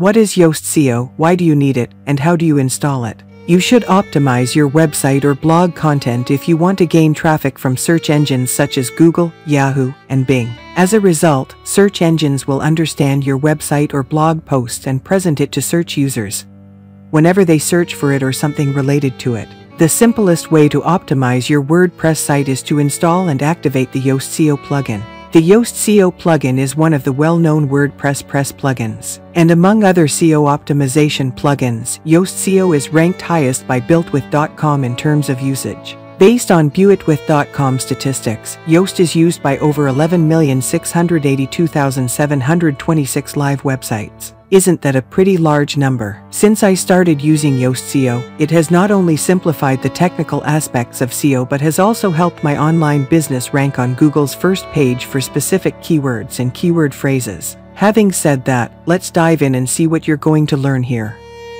What is Yoast SEO, why do you need it, and how do you install it? You should optimize your website or blog content if you want to gain traffic from search engines such as Google, Yahoo, and Bing. As a result, search engines will understand your website or blog post and present it to search users whenever they search for it or something related to it. The simplest way to optimize your WordPress site is to install and activate the Yoast SEO plugin. The Yoast SEO plugin is one of the well-known WordPress plugins, and among other SEO optimization plugins, Yoast SEO is ranked highest by builtwith.com in terms of usage. Based on builtwith.com statistics, Yoast is used by over 11,682,726 live websites. Isn't that a pretty large number? Since I started using Yoast SEO, it has not only simplified the technical aspects of SEO but has also helped my online business rank on Google's first page for specific keywords and keyword phrases. Having said that, let's dive in and see what you're going to learn here.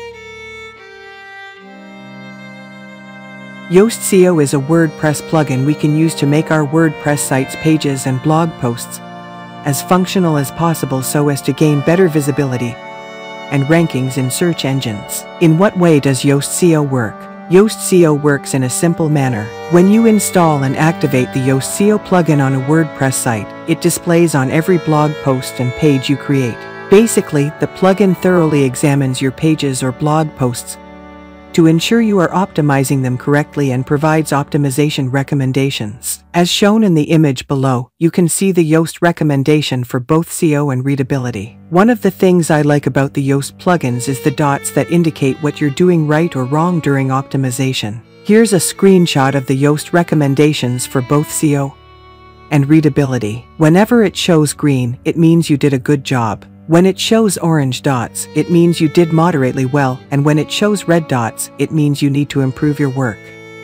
Yoast SEO is a WordPress plugin we can use to make our WordPress site's pages and blog posts as functional as possible so as to gain better visibility and rankings in search engines. In what way does Yoast SEO work? Yoast SEO works in a simple manner. When you install and activate the Yoast SEO plugin on a WordPress site, it displays on every blog post and page you create. Basically, the plugin thoroughly examines your pages or blog posts to ensure you are optimizing them correctly and provides optimization recommendations. As shown in the image below, you can see the Yoast recommendation for both SEO and readability. One of the things I like about the Yoast plugins is the dots that indicate what you're doing right or wrong during optimization. Here's a screenshot of the Yoast recommendations for both SEO and readability. Whenever it shows green, it means you did a good job. When it shows orange dots, it means you did moderately well, and when it shows red dots, it means you need to improve your work.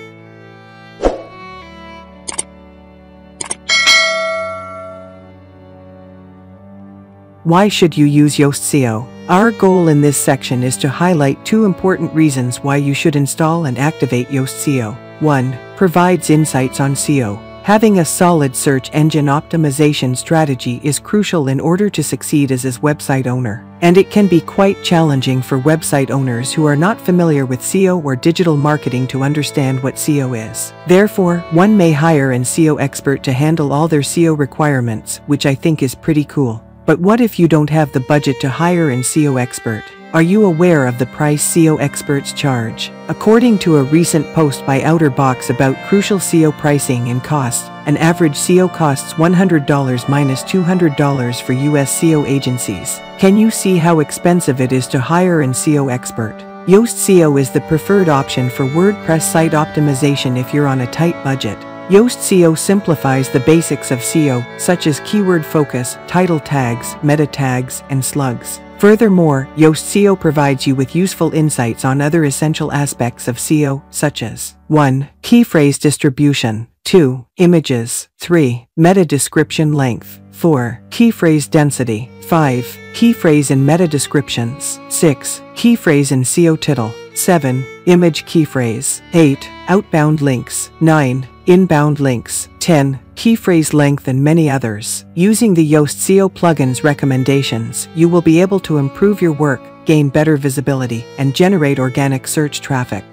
Why should you use Yoast SEO? Our goal in this section is to highlight two important reasons why you should install and activate Yoast SEO. 1. Provides insights on SEO. Having a solid search engine optimization strategy is crucial in order to succeed as a website owner, and it can be quite challenging for website owners who are not familiar with SEO or digital marketing to understand what SEO is. Therefore, one may hire an SEO expert to handle all their SEO requirements, which I think is pretty cool. But what if you don't have the budget to hire an SEO expert? Are you aware of the price SEO experts charge? According to a recent post by OuterBox about crucial SEO pricing and costs, an average SEO costs $100 minus $200 for US SEO agencies. Can you see how expensive it is to hire an SEO expert? Yoast SEO is the preferred option for WordPress site optimization if you're on a tight budget. Yoast SEO simplifies the basics of SEO, such as keyword focus, title tags, meta tags, and slugs. Furthermore, Yoast SEO provides you with useful insights on other essential aspects of SEO, such as 1. Key phrase distribution, 2. Images, 3. Meta description length, 4. Key phrase density, 5. Key phrase and meta descriptions, 6. Key phrase and SEO title, 7. Image key phrase, 8. Outbound links, 9. Inbound links, 10. Key phrase length and many others. Using the Yoast SEO plugin's recommendations, you will be able to improve your work, gain better visibility, and generate organic search traffic.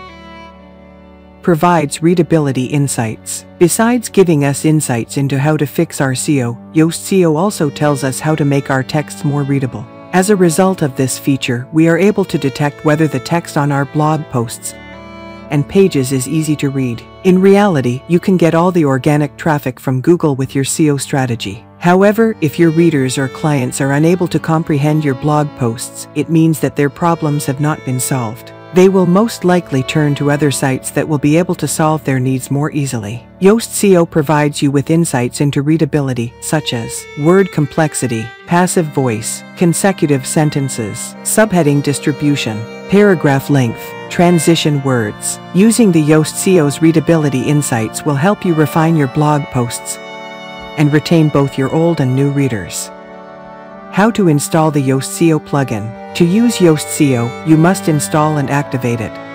Provides readability insights. Besides giving us insights into how to fix our SEO, Yoast SEO also tells us how to make our texts more readable. As a result of this feature, we are able to detect whether the text on our blog posts and pages is easy to read. In reality, you can get all the organic traffic from Google with your SEO strategy. However, if your readers or clients are unable to comprehend your blog posts, it means that their problems have not been solved. They will most likely turn to other sites that will be able to solve their needs more easily. Yoast SEO provides you with insights into readability, such as word complexity, passive voice, consecutive sentences, subheading distribution, paragraph length, transition words. Using the Yoast SEO's readability insights will help you refine your blog posts and retain both your old and new readers. How to install the Yoast SEO plugin. To use Yoast SEO, you must install and activate it.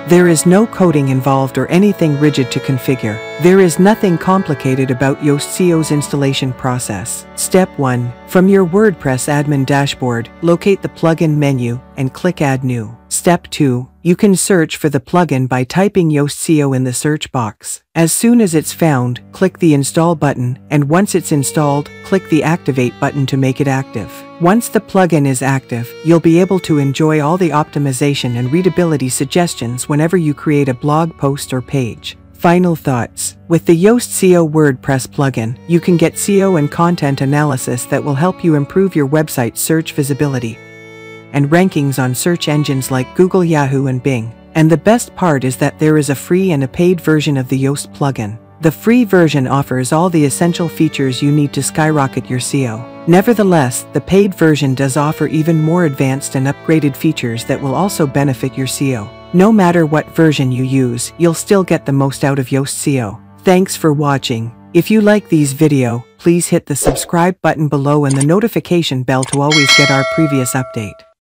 There is no coding involved or anything rigid to configure. There is nothing complicated about Yoast SEO's installation process. Step 1. From your WordPress admin dashboard, locate the plugin menu and click Add New. Step 2. You can search for the plugin by typing Yoast SEO in the search box. As soon as it's found, click the Install button, and once it's installed, click the Activate button to make it active. Once the plugin is active, you'll be able to enjoy all the optimization and readability suggestions whenever you create a blog post or page. Final thoughts. With the Yoast SEO WordPress plugin, you can get SEO and content analysis that will help you improve your website's search visibility and rankings on search engines like Google, Yahoo, and Bing. And the best part is that there is a free and a paid version of the Yoast plugin. The free version offers all the essential features you need to skyrocket your SEO. Nevertheless, the paid version does offer even more advanced and upgraded features that will also benefit your SEO. No matter what version you use, you'll still get the most out of Yoast SEO. Thanks for watching. If you like these video, please hit the subscribe button below and the notification bell to always get our previous update.